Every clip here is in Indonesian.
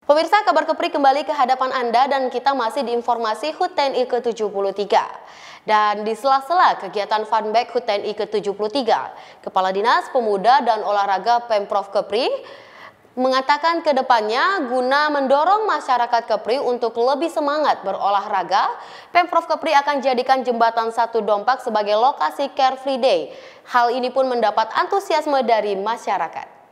Pemirsa, Kabar Kepri kembali ke hadapan Anda dan kita masih di informasi HUT TNI ke-73. Dan di sela-sela kegiatan Funback HUT TNI ke-73, Kepala Dinas Pemuda dan Olahraga Pemprov Kepri mengatakan ke depannya guna mendorong masyarakat Kepri untuk lebih semangat berolahraga, Pemprov Kepri akan jadikan Jembatan Satu Dompak sebagai lokasi Car Free Day. Hal ini pun mendapat antusiasme dari masyarakat.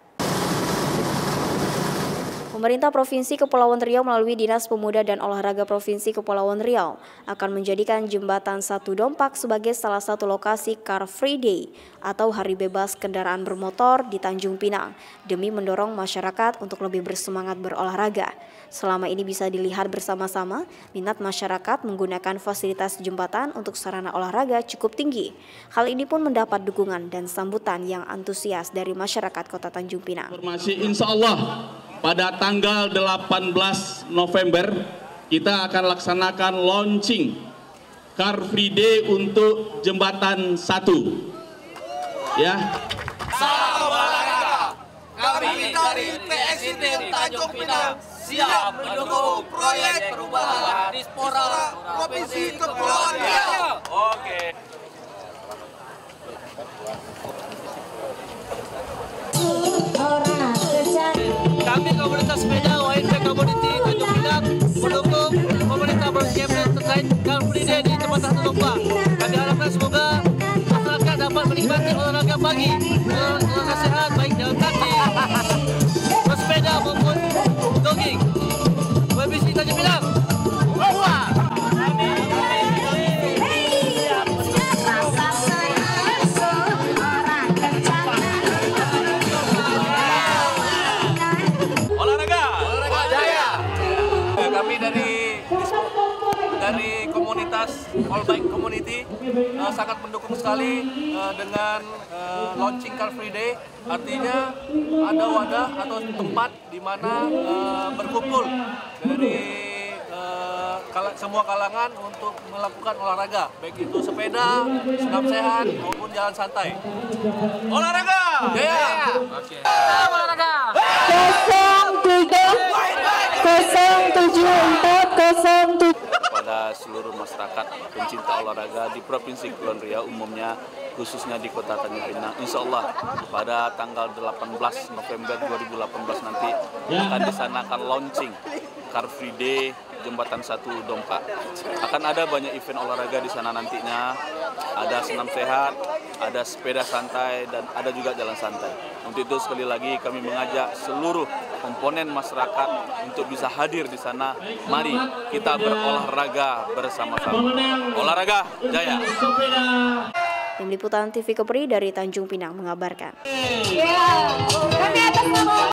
Pemerintah Provinsi Kepulauan Riau melalui Dinas Pemuda dan Olahraga Provinsi Kepulauan Riau akan menjadikan Jembatan Satu Dompak sebagai salah satu lokasi Car Free Day atau Hari Bebas Kendaraan Bermotor di Tanjung Pinang demi mendorong masyarakat untuk lebih bersemangat berolahraga. Selama ini bisa dilihat bersama-sama, minat masyarakat menggunakan fasilitas jembatan untuk sarana olahraga cukup tinggi. Hal ini pun mendapat dukungan dan sambutan yang antusias dari masyarakat Kota Tanjung Pinang. Informasi insya Allah pada tanggal 18 November kita akan laksanakan launching Car Free Day untuk Jembatan Satu. Ya. Salam olahraga. Kami dari PSID Tanjung Pinang siap mendukung proyek perubahan Dispora Provinsi Kepulauan Riau. Oke. Kami komunitas sepeda YNP Community Tanjung Pinang mendukung pemerintah Provinsi Kepri terkait Car Free Day di Jembatan Satu Dompak. Kami harapkan semoga masyarakat dapat menikmati olahraga pagi, olahraga sehat baik jalan kaki, bersepeda maupun jogging. YBC Tanjung Pinang. Kami dari komunitas All Bike Community sangat mendukung sekali dengan launching Car Free Day. Artinya ada wadah atau tempat di mana berkumpul dari semua kalangan untuk melakukan olahraga, baik itu sepeda, senam sehat maupun jalan santai. Olahraga! Jaya! Oke. Olahraga! 07 kepada seluruh masyarakat pencinta olahraga di Provinsi Kepulauan Riau umumnya, khususnya di Kota Tanjung Pinang. Insya Allah pada tanggal 18 November 2018 nanti akan disanakan launching Car Free Day Jembatan Satu Dompak. Akan ada banyak event olahraga di sana nantinya. Ada senam sehat, ada sepeda santai, dan ada juga jalan santai. Untuk itu sekali lagi kami mengajak seluruh komponen masyarakat untuk bisa hadir di sana. Mari kita berolahraga bersama-sama. Olahraga jaya. Tim Liputan TV Kepri dari Tanjung Pinang mengabarkan.